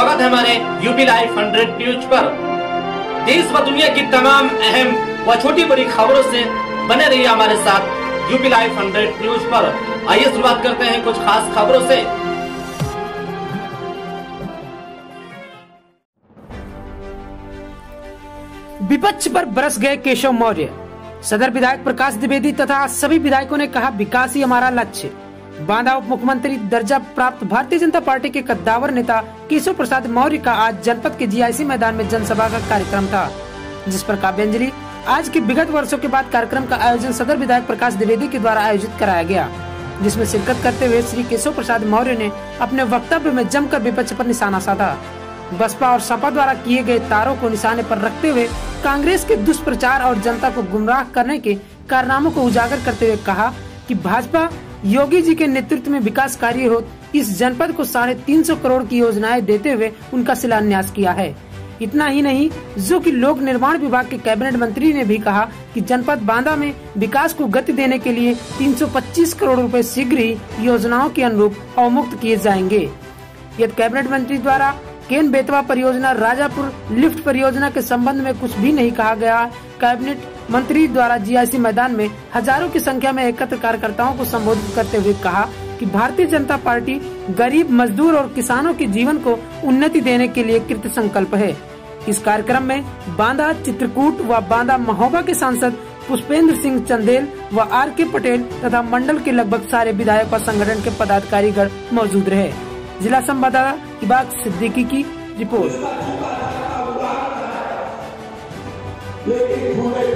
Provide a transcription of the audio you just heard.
स्वागत है हमारे यूपी लाइव 100 न्यूज पर। देश व दुनिया की तमाम अहम व छोटी बड़ी खबरों से बने रहिए हमारे साथ यूपी लाइव 100 न्यूज पर। आइए शुरुआत करते हैं कुछ खास खबरों से। विपक्ष पर बरस गए केशव मौर्य। सदर विधायक प्रकाश द्विवेदी तथा सभी विधायकों ने कहा, विकास ही हमारा लक्ष्य। बांदा उप मुख्यमंत्री दर्जा प्राप्त भारतीय जनता पार्टी के कद्दावर नेता केशव प्रसाद मौर्य का आज जनपद के जीआईसी मैदान में जनसभा का कार्यक्रम था, जिस पर काव्यांजलि आज के विगत वर्षों के बाद कार्यक्रम का आयोजन सदर विधायक प्रकाश द्विवेदी के द्वारा आयोजित कराया गया, जिसमें शिरकत करते हुए श्री केशव प्रसाद मौर्य ने अपने वक्तव्य में जमकर विपक्ष पर निशाना साधा। बसपा और सपा द्वारा किए गए तारों को निशाने पर रखते हुए कांग्रेस के दुष्प्रचार और जनता को गुमराह करने के कारनामों को उजागर करते हुए कहा कि भाजपा योगी जी के नेतृत्व में विकास कार्य हो इस जनपद को 350 करोड़ की योजनाएं देते हुए उनका शिलान्यास किया है। इतना ही नहीं, जो कि लोक निर्माण विभाग के कैबिनेट मंत्री ने भी कहा कि जनपद बांदा में विकास को गति देने के लिए 325 करोड़ रुपए शीघ्र ही योजनाओं के अनुरूप अवमुक्त किए जाएंगे। यदि कैबिनेट मंत्री द्वारा केन बेतवा परियोजना, राजापुर लिफ्ट परियोजना के संबंध में कुछ भी नहीं कहा गया। कैबिनेट मंत्री द्वारा जीआईसी मैदान में हजारों की संख्या में एकत्र कार्यकर्ताओं को संबोधित करते हुए कहा कि भारतीय जनता पार्टी गरीब, मजदूर और किसानों के जीवन को उन्नति देने के लिए कृत संकल्प है। इस कार्यक्रम में बांदा चित्रकूट व बांदा महोबा के सांसद पुष्पेंद्र सिंह चंदेल व आर.के. पटेल तथा मंडल के लगभग सारे विधायक और संगठन के पदाधिकारीगण मौजूद रहे। जिला संवाददाता इबाक सिद्दीकी की रिपोर्ट।